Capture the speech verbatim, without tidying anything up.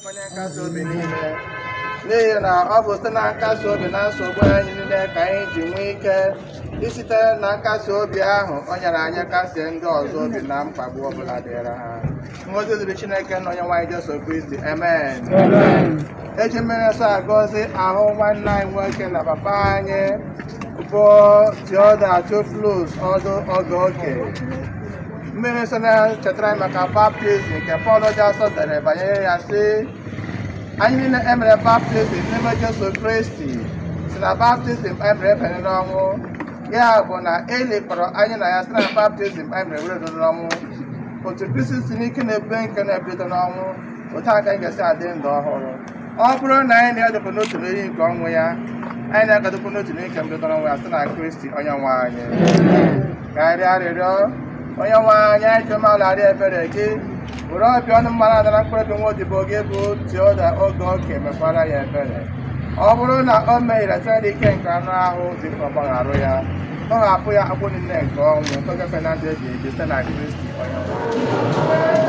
onye nkasi obi niile n'ihi na ọ bụ site na nkasi obi na nsogbu anyị niile ka anyị ji nwee ike isite na nkasi obi ahụ o nyere anyị kasie ndị ọzọ obi na mkpagbu ọbụla dịra ha. Ngọzi dịrị Chineke na onye nwaanyị Jesu Kristi, amen. Eji mmiri nsọ agọzi ahụ nwanne anyị nwoke na papa anyị bụ T T O Ogoke. Mmiri nsọ na-echetara anyị maka baptizim nke Pọl ji asọ dere banyere ya sị, anyị niile emere baptizim n'ime Jesu Kristi si na baptizim emere ebanye n'ọnwụ. Ya bụ na eli kpọrọ anyị na ya site na baptizim emere were edo n'ọnwụ. Otu Kristi si n'ike na-ebube nke na-ebido n'ọnwụ, otu aka anyị ga-esi adị ndụ ọhụrụ. Ọ bụrụ na anyị na-edokwa n'otu n'ihi nke ọnwụ ya, anyị na-agadokwa n'otu n'ihi nke mbido n'ọnwụ ya site na Kristi onye nwe anyị. Ka anyị rịọ arịrịọ onye nwe anyị, anyị chọrọ mmadụ arịa ebere gị, were ọbịa ọnụ mmadụ adara mkpụrụ obi nwa odibo gị bụ T T O Ogoke mekwara ya ebere. Ọ bụrụ na o mehiere site n'ike nke anụ ahụ dị ka ọgbagharụ ya, ọ ga-apụ ya agbụ niile nke ọnwụ oge Fernando eji ebi site na Kristi onye nwe anyị.